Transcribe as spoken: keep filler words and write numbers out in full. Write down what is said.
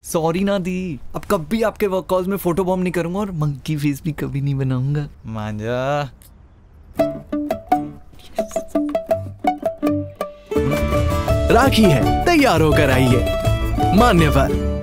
Sorry ना दी, अब कभी आपके वर्क कॉल्स में फोटो बॉम्ब नहीं करूंगा और मंकी फेस भी कभी नहीं बनाऊंगा। मांझा। राखी है, तैयार होकर आइए मान्यवर।